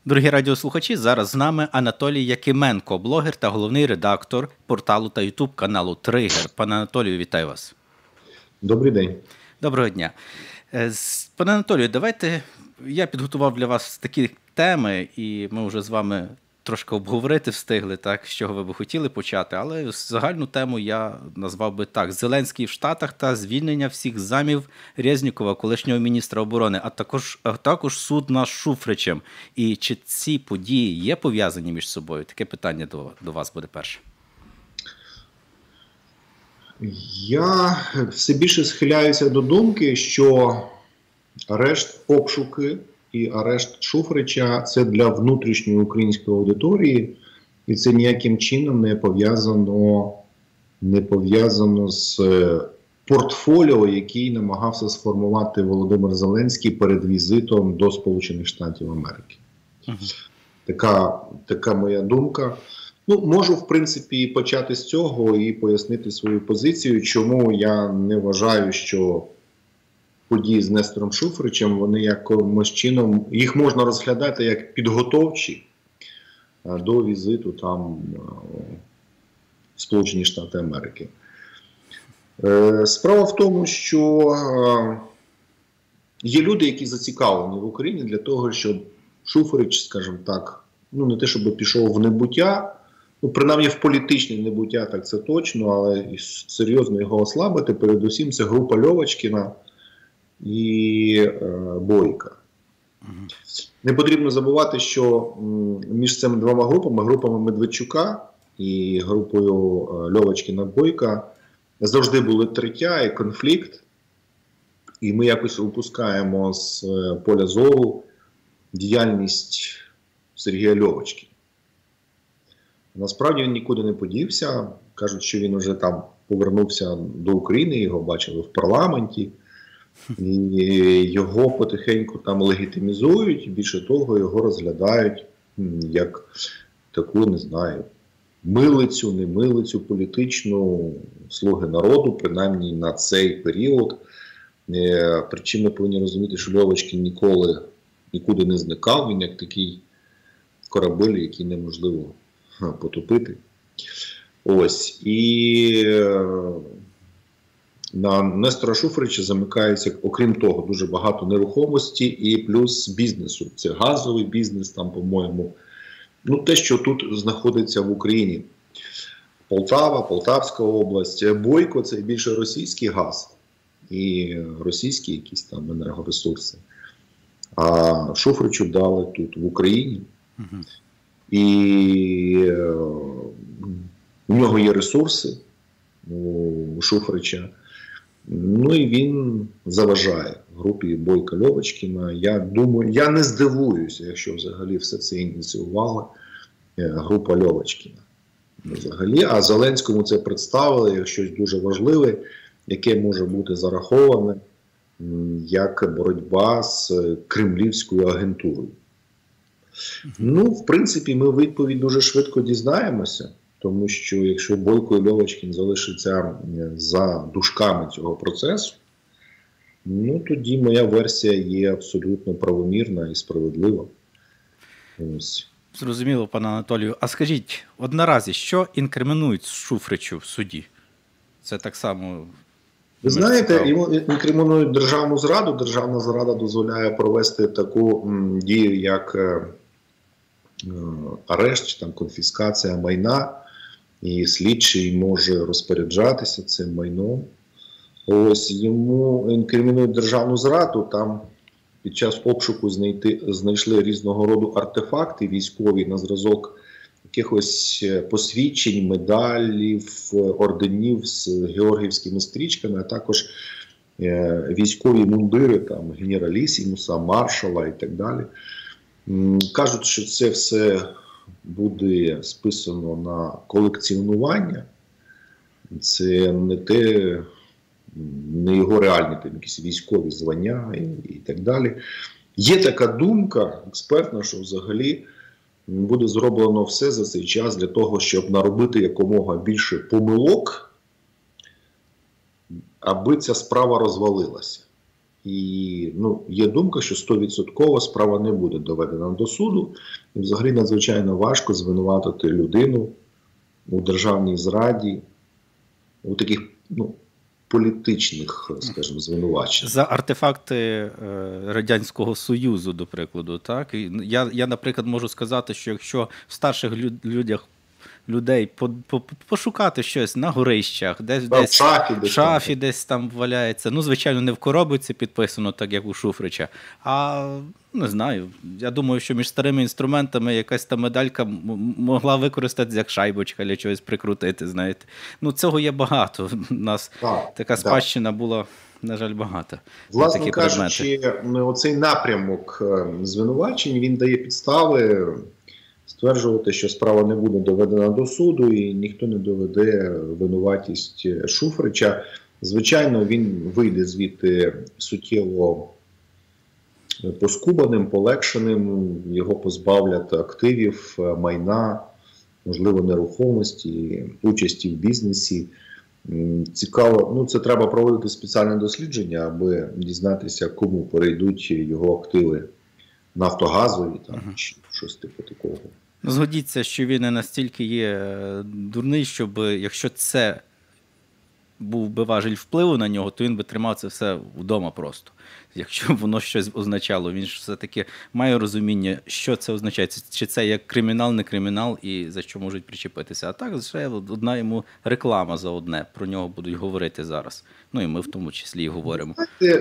Дорогі радіослухачі, зараз з нами Анатолій Якименко, блогер та головний редактор порталу та ютуб-каналу Тригер. Пане Анатолію, вітаю вас. Добрий день. Доброго дня. Пане Анатолію, давайте, я підготував для вас такі теми, і ми вже з вами трошки обговорити встигли, так, з чого ви би хотіли почати, але загальну тему я назвав би так: Зеленський в Штатах та звільнення всіх замів Резнікова, колишнього міністра оборони, а також суд над Шуфричем. І чи ці події є пов'язані між собою? Таке питання до вас буде перше. Я все більше схиляюся до думки, що арешт, обшуки і арешт Шуфрича – це для внутрішньої української аудиторії, і це ніяким чином не пов'язано з портфоліо, який намагався сформувати Володимир Зеленський перед візитом до Сполучених Штатів Америки. Така моя думка. Можу, в принципі, почати з цього і пояснити свою позицію, чому я не вважаю, що події з Нестором Шуфричем, вони якимось чином, їх можна розглядати як підготовчі до візиту там в Сполучені Штати Америки. Справа в тому, що є люди, які зацікавлені в Україні для того, щоб Шуфрич, скажімо так, не те, щоб пішов в небуття, принаймні в політичне небуття, так це точно, але серйозно його ослабити. Передусім це група Льовочкіна і Бойка. Не потрібно забувати, що між цими двома групами Медведчука і групою Льовочкіна-Бойка, завжди були тертя і конфлікт, і ми якось упускаємо з поля зору діяльність Сергія Льовочкіна. Насправді він нікуди не подівся. Кажуть, що він вже там повернувся до України, його бачили в парламенті. І його потихеньку там легітимізують. Більше того, його розглядають як таку, не знаю, милицю, не милицю політичну «Слуги народу», принаймні на цей період. Причому ми повинні розуміти, що Льовочкін нікуди не зникав. Він як такий корабель, який неможливо потопити. Ось. І на Нестора Шуфрича замикається, окрім того, дуже багато нерухомості і плюс бізнесу. Це газовий бізнес, там, по-моєму, те, що тут знаходиться в Україні. Полтава, Полтавська область. Бойко – це більше російський газ і російські якісь там енергоресурси. А Шуфричу дали тут, в Україні. І у нього є ресурси, у Шуфрича. І він заважає групі Бойка-Льовочкіна. Я думаю, я не здивуюся, якщо взагалі все це ініціювала група Льовочкіна. Взагалі, а Зеленському це представили як щось дуже важливе, яке може бути зараховане як боротьба з кремлівською агентурою. В принципі, ми відповідь дуже швидко дізнаємося, тому що якщо Бойко і Льовочкін залишаться за дужками цього процесу, тоді моя версія є абсолютно правомірна і справедлива. Ось. Зрозуміло, пане Анатолію. А скажіть, наразі, що інкримінують Шуфричу в суді? Це так само... Ви знаєте, йому інкримінують державну зраду. Державна зрада дозволяє провести таку дію, як арешт, там, конфіскація майна, і слідчий може розпоряджатися цим майном. Ось, йому інкримінують державну зраду, там під час обшуку знайшли різного роду артефакти військові на зразок якихось посвідчень, медалів, орденів з георгіївськими стрічками, а також військові мундири, там, генералісімуса, маршала і так далі. Кажуть, що це все буде списано на колекціонування. Це не його реальні там, якісь військові звання і так далі. Є така думка експертна, що взагалі буде зроблено все за цей час для того, щоб наробити якомога більше помилок, аби ця справа розвалилася. І є думка, що 100% справа не буде доведена до суду. І взагалі надзвичайно важко звинуватити людину у державній зраді, у таких політичних, скажімо, звинувачень. За артефакти Радянського Союзу, до прикладу. Так? Я, наприклад, можу сказати, що якщо в старших людей пошукати щось на горищах, десь в шафі десь там валяється. Звичайно, не в коробиці підписано, так як у Шуфрича, а, не знаю, я думаю, що між старими інструментами якась та медалька могла використатися як шайбочка для чогось прикрутити, знаєте. Цього є багато. У нас така спадщина була, на жаль, багато. Власне кажучи, оцей напрямок звинувачень, він дає підстави стверджувати, що справа не буде доведена до суду і ніхто не доведе винуватість Шуфрича. Звичайно, він вийде звідти суттєво поскубаним, полегшеним, його позбавлять активів, майна, можливо, нерухомості, участі в бізнесі. Цікаво, це треба проводити спеціальне дослідження, аби дізнатися, кому перейдуть його активи нафтогазові, чи щось типу такого. Згодіться, що він не настільки є дурний, щоб, якщо це був би важіль впливу на нього, то він би тримав це все вдома просто. Якщо б воно щось означало, він ж все-таки має розуміння, що це означає. Чи це як кримінал, не кримінал і за що можуть причепитися. А так, ще одна йому реклама за одне. Про нього будуть говорити зараз. І ми в тому числі і говоримо.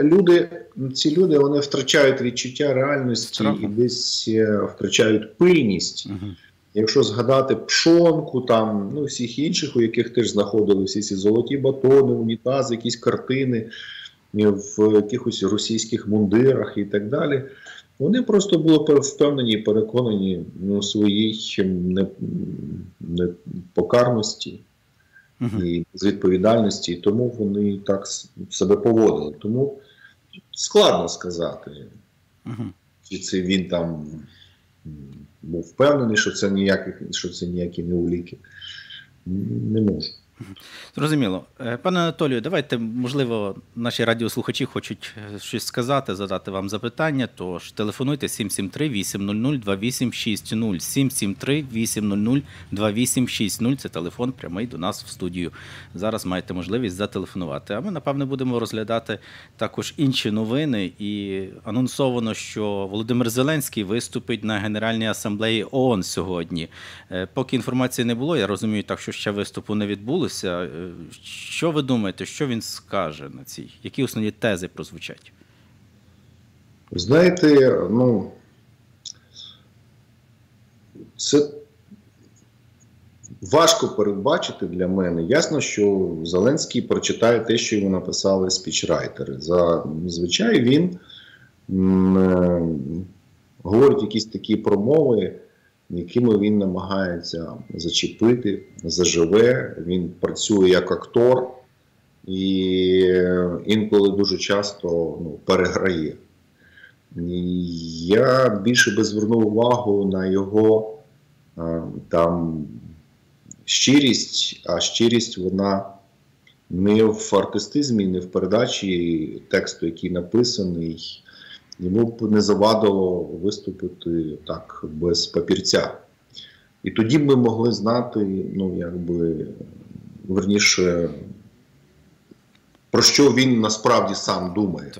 Ці люди, вони втрачають відчуття реальності і десь втрачають пильність. Якщо згадати Пшонку, всіх інших, у яких теж знаходили всі ці золоті батони, унітази, якісь картини в якихось російських мундирах і так далі, вони просто були впевнені і переконані у своїй непокарності і безвідповідальності, і тому вони так себе поводили. Тому складно сказати, чи це він там був впевнений, що це ніякі не уліки. Не можу. Зрозуміло. Пане Анатолію, давайте, можливо, наші радіослухачі хочуть щось сказати, задати вам запитання, тож телефонуйте 773-800-2860, 773-800-2860, це телефон прямий до нас в студію. Зараз маєте можливість зателефонувати. А ми, напевне, будемо розглядати також інші новини, і анонсовано, що Володимир Зеленський виступить на Генеральній асамблеї ООН сьогодні. Поки інформації не було, я розумію так, що ще виступу не відбулося. Що ви думаєте, що він скаже на цій? Які основні тези прозвучать? Знаєте, це важко передбачити для мене. Ясно, що Зеленський прочитає те, що йому написали спічрайтери. Зазвичай він говорить якісь такі промови, якими він намагається зачепити, заживе, він працює як актор і інколи дуже часто переграє. І я більше би звернув увагу на його щирість, а щирість вона не в артистизмі, не в передачі тексту, який написаний. Йому б не завадило виступити так, без папірця. І тоді б ми могли знати, верніше, про що він насправді сам думає.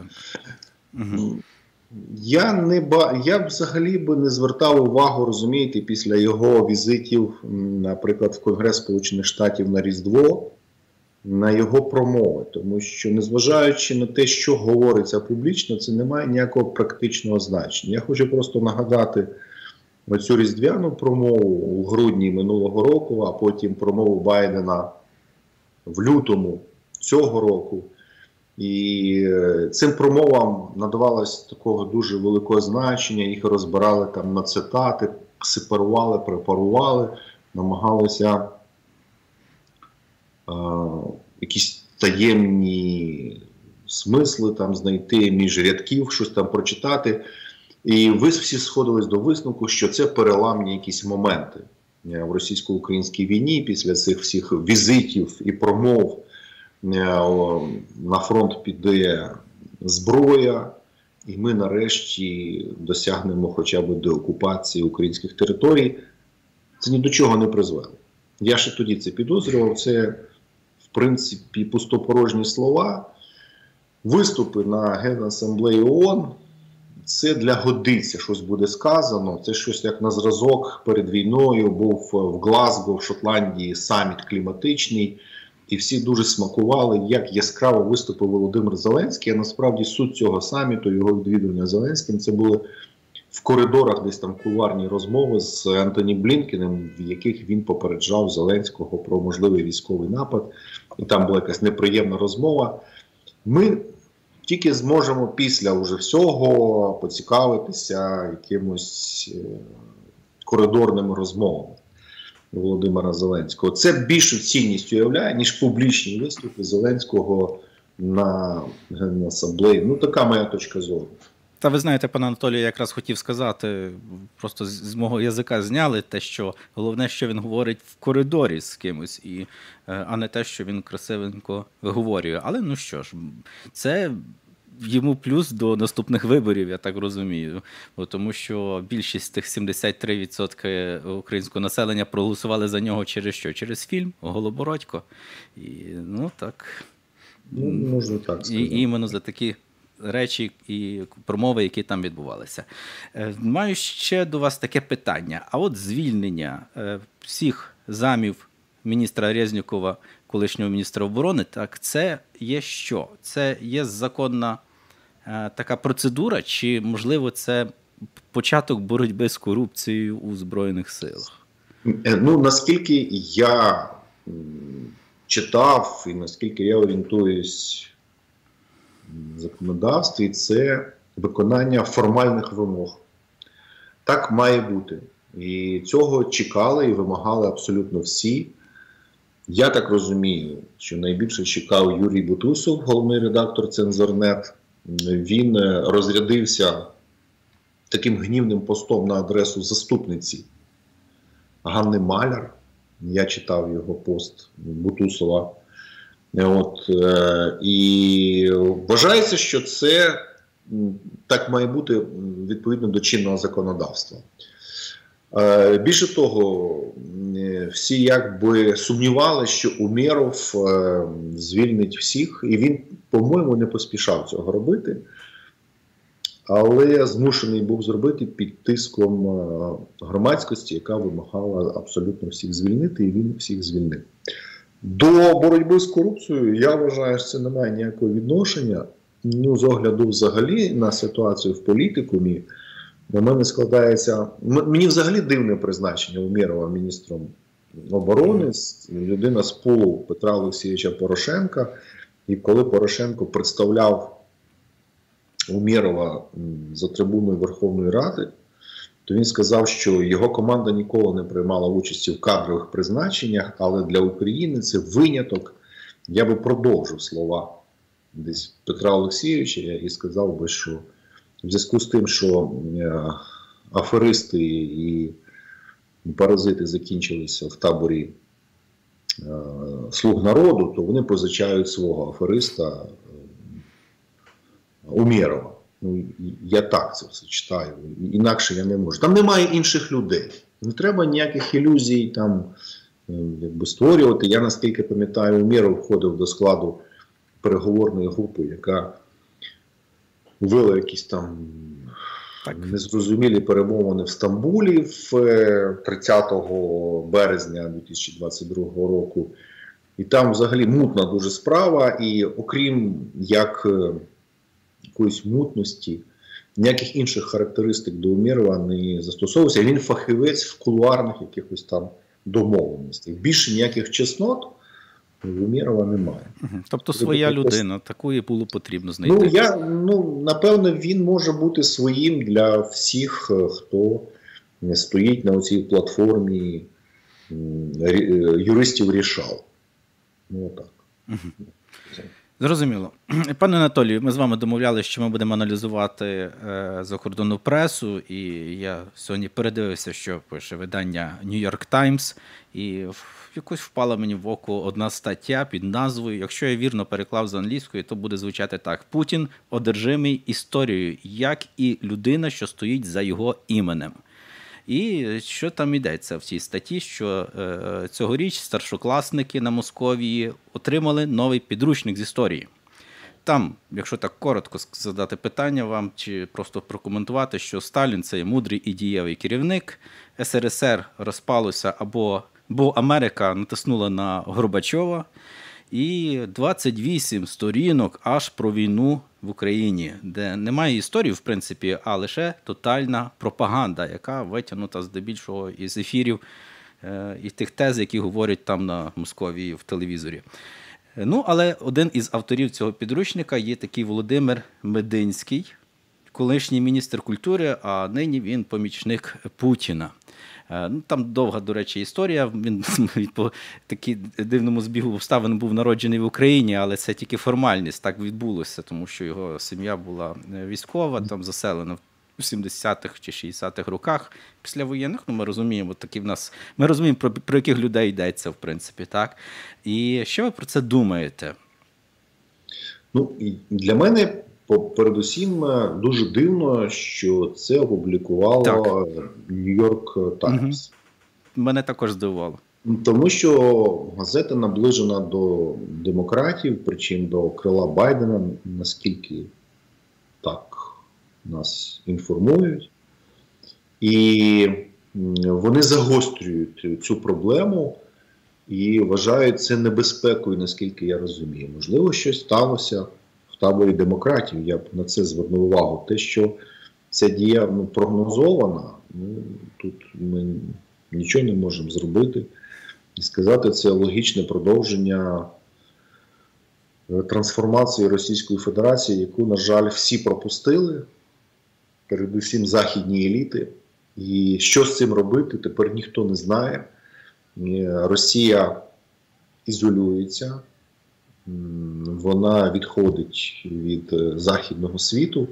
Я б взагалі не звертав увагу, розумієте, після його візитів, наприклад, в Конгрес Сполучених Штатів на Різдво, на його промови, тому що, незважаючи на те, що говориться публічно, це не має ніякого практичного значення. Я хочу просто нагадати оцю різдвяну промову у грудні минулого року, а потім промову Байдена в лютому цього року. І цим промовам надавалось такого дуже великого значення, їх розбирали там на цитати, сепарували, препарували, намагалися якісь таємні смисли там знайти між рядків, щось там прочитати. І ви всі сходились до висновку, що це переламні якісь моменти в російсько-українській війні. Після цих всіх візитів і промов на фронт піде зброя, і ми нарешті досягнемо хоча б деокупації українських територій. Це ні до чого не призвело. Я ще тоді це підозрював, це в принципі пустопорожні слова. Виступи на Генасамблеї ООН – це для годиці щось буде сказано, це щось як на зразок перед війною, був в Глазго, в Шотландії саміт кліматичний, і всі дуже смакували, як яскраво виступив Володимир Зеленський, а насправді суть цього саміту, його відвідування Зеленським, це були в коридорах десь там кулуарні розмови з Ентоні Блінкеном, в яких він попереджав Зеленського про можливий військовий напад, і там була якась неприємна розмова. Ми тільки зможемо після уже всього поцікавитися якимось коридорними розмовами Володимира Зеленського. Це більшу цінність уявляє, ніж публічні виступи Зеленського на Генасамблеї. Ну, така моя точка зору. Та ви знаєте, пане Анатолію, я якраз хотів сказати, просто з мого язика зняли те, що головне, що він говорить в коридорі з кимось, а не те, що він красивенько виговорює. Але ну що ж, це йому плюс до наступних виборів, я так розумію. Тому що більшість тих 73% українського населення проголосували за нього через що? Через фільм «Голобородько». І, ну так. Ну, можна так сказати. І іменно за такі речі і промови, які там відбувалися. Маю ще до вас таке питання. А от звільнення всіх замів міністра Резнікова, колишнього міністра оборони, так, це є що? Це є законна така процедура, чи, можливо, це початок боротьби з корупцією у Збройних силах? Ну, наскільки я читав і наскільки я орієнтуюсь в законодавстві, це виконання формальних вимог. Так має бути. І цього чекали і вимагали абсолютно всі. Я так розумію, що найбільше чекав Юрій Бутусов, головний редактор «Цензорнет». Він розрядився таким гнівним постом на адресу заступниці Ганни Маляр. Я читав його пост Бутусова. І вважається, що це так має бути відповідно до чинного законодавства. Більше того, всі якби сумнівали, що Умєров звільнить всіх, і він, по-моєму, не поспішав цього робити, але змушений був зробити під тиском громадськості, яка вимагала абсолютно всіх звільнити, і він всіх звільнив. До боротьби з корупцією, я вважаю, що це не має ніякого відношення. Ну, з огляду взагалі на ситуацію в політикумі, у мене складається... Мені взагалі дивне призначення Умєрова міністром оборони, людина з пулу Петра Олексійовича Порошенка. І коли Порошенко представляв Умєрова за трибуною Верховної Ради, то він сказав, що його команда ніколи не приймала участі в кадрових призначеннях, але для України це виняток. Я би продовжив слова десь Петра Олексійовича і сказав би, що в зв'язку з тим, що аферисти і паразити закінчилися в таборі «Слуг народу», то вони позичають свого афериста Умєрова. Ну, я так це все читаю, інакше я не можу. Там немає інших людей. Не треба ніяких ілюзій там якби створювати. Я, наскільки пам'ятаю, Умєров входив до складу переговорної групи, яка вела якісь там незрозумілі перемовини в Стамбулі 30 березня 2022 року. І там взагалі мутна дуже справа, і окрім якоїсь мутності, ніяких інших характеристик до Умєрова не застосовувався. Він фахівець в кулуарних якихось там домовленостях. Більше ніяких чеснот у Умєрова немає. Тобто своя людина, такої було потрібно знайти. Напевно, він може бути своїм для всіх, хто стоїть на цій платформі юристів рішал. Ну, так. Зрозуміло. Пане Анатолію, ми з вами домовлялися, що ми будемо аналізувати закордонну пресу, і я сьогодні передивився, що пише видання New York Times, і якось впала мені в око одна стаття під назвою, якщо я вірно переклав з англійської, то буде звучати так: «Путін одержимий історією, як і людина, що стоїть за його іменем». І що там йдеться в цій статті, що цьогоріч старшокласники на Московії отримали новий підручник з історії. Там, якщо так коротко задати питання вам, чи просто прокоментувати, що Сталін – це мудрий і дієвий керівник, СРСР розпалося, бо Америка натиснула на Горбачова, і 28 сторінок аж про війну в Україні, де немає історії, в принципі, а лише тотальна пропаганда, яка витягнута здебільшого із ефірів і тих тез, які говорять там на Московії в телевізорі. Ну, але один із авторів цього підручника є такий Володимир Мединський, колишній міністр культури, а нині він помічник Путіна. Ну, там довга, до речі, історія. Він по такій дивному збігу обставин був народжений в Україні, але це тільки формальність, так відбулося, тому що його сім'я була військова, там заселена в 70-х чи 60-х роках післявоєнних. Ну, ми розуміємо, такі в нас, ми розуміємо, про яких людей йдеться, в принципі, так. І що ви про це думаєте? Ну, і для мене передусім дуже дивно, що це опублікувало New York Times. Мене також здивувало. Тому що газета наближена до демократів, причому до крила Байдена, наскільки так нас інформують. І вони загострюють цю проблему і вважають це небезпекою, наскільки я розумію. Можливо, щось сталося в таборі демократів, я б на це звернув увагу. Те, що ця дія прогнозована, тут ми нічого не можемо зробити. І сказати, це логічне продовження трансформації Російської Федерації, яку, на жаль, всі пропустили, передусім західні еліти. І що з цим робити, тепер ніхто не знає. Росія ізолюється, вона відходить від західного світу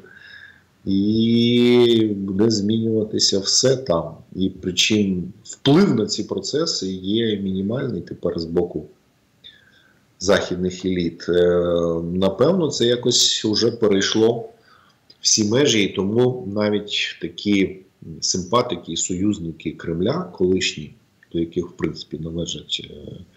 і буде змінюватися все там. І причому вплив на ці процеси є мінімальний тепер з боку західних еліт. Напевно, це якось вже перейшло всі межі, і тому навіть такі симпатики і союзники Кремля, колишні, до яких, в принципі, належать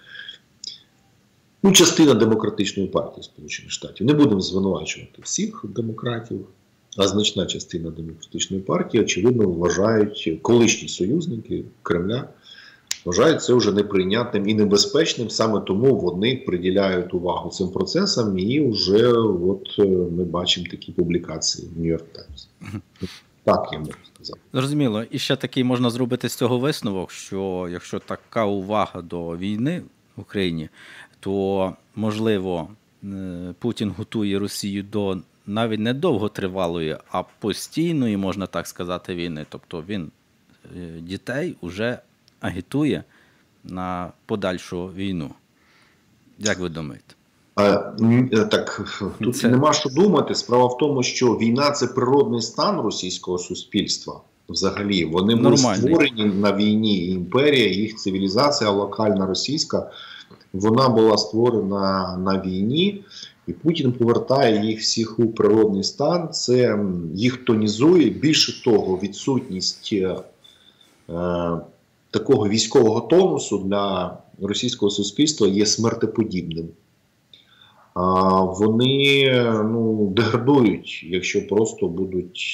частина демократичної партії Сполучених Штатів. Не будемо звинувачувати всіх демократів, а значна частина демократичної партії, очевидно, вважають, колишні союзники Кремля, вважають це вже неприйнятним і небезпечним, саме тому вони приділяють увагу цим процесам, і вже от ми бачимо такі публікації в New York Times. Так, я можу сказати. Зрозуміло. І ще такий можна зробити з цього висновок, що якщо така увага до війни в Україні, то, можливо, Путін готує Росію до навіть не довготривалої, а постійної, можна так сказати, війни. Тобто він дітей вже агітує на подальшу війну. Як ви думаєте? Так, тут нема що думати. Справа в тому, що війна – це природний стан російського суспільства. Взагалі, вони були створені на війні. Імперія, їх цивілізація локальна російська, вона була створена на війні. І Путін повертає їх всіх у природний стан. Це їх тонізує. Більше того, відсутність такого військового тонусу для російського суспільства є смертеподібним. Вони деградують, якщо просто будуть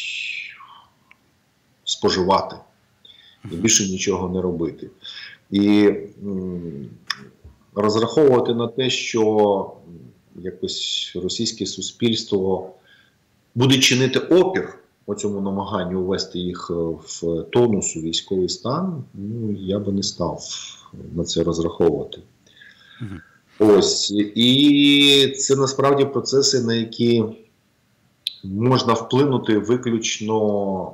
споживати і більше нічого не робити. І розраховувати на те, що якось російське суспільство буде чинити опір оцьому намаганню ввести їх в тонус у військовий стан, я би не став на це розраховувати. Ось. І це насправді процеси, на які можна вплинути виключно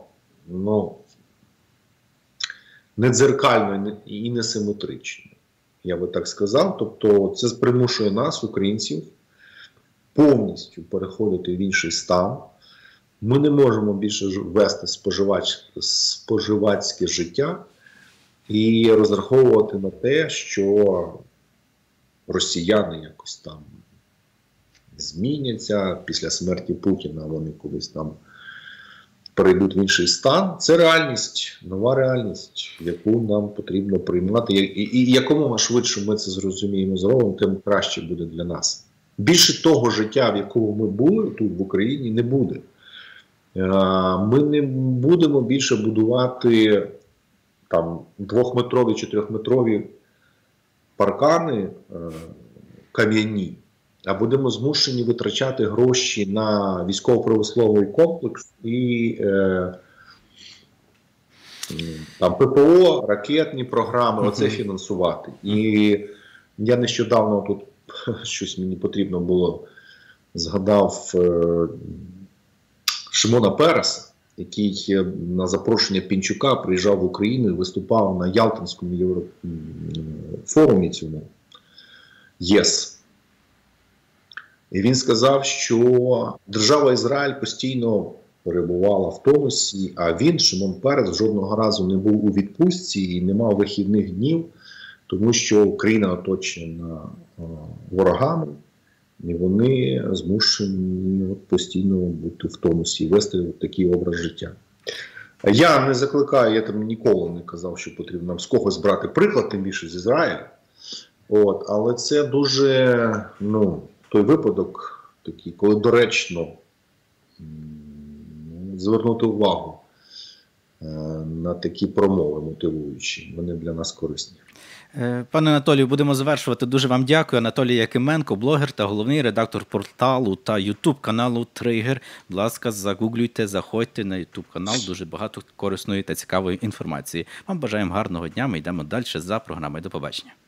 не дзеркально і не симетрично. Я би так сказав. Тобто це примушує нас, українців, повністю переходити в інший стан. Ми не можемо більше вести споживацьке життя і розраховувати на те, що росіяни якось там зміняться після смерті Путіна, вони колись там перейдуть в інший стан. Це реальність, нова реальність, яку нам потрібно приймати. І якомога швидше ми це зрозуміємо, зробимо, тим краще буде для нас. Більше того життя, в якому ми були тут в Україні, не буде. Ми не будемо більше будувати там 2-метрові чи 3-метрові паркани кам'яні, а будемо змушені витрачати гроші на військово-промисловий комплекс і там ППО, ракетні програми, оце фінансувати. І я нещодавно тут щось мені потрібно було, згадав Шимона Переса, який на запрошення Пінчука приїжджав в Україну і виступав на Ялтинському форумі цьому ЄС. І він сказав, що держава Ізраїль постійно перебувала в тонусі, а він, Шимон Перес, жодного разу не був у відпустці і не мав вихідних днів, тому що Україна оточена ворогами, і вони змушені постійно бути в тонусі і вести такий образ життя. Я не закликаю, я там ніколи не казав, що потрібно нам з когось брати приклад, тим більше з Ізраїля. Але це дуже, той випадок такий, коли доречно звернути увагу на такі промови мотивуючі. Вони для нас корисні. Пане Анатолію, будемо завершувати. Дуже вам дякую. Анатолій Якименко, блогер та головний редактор порталу та ютуб-каналу Тригер. Будь ласка, загуглюйте, заходьте на ютуб-канал. Дуже багато корисної та цікавої інформації. Вам бажаємо гарного дня. Ми йдемо далі за програмою. До побачення.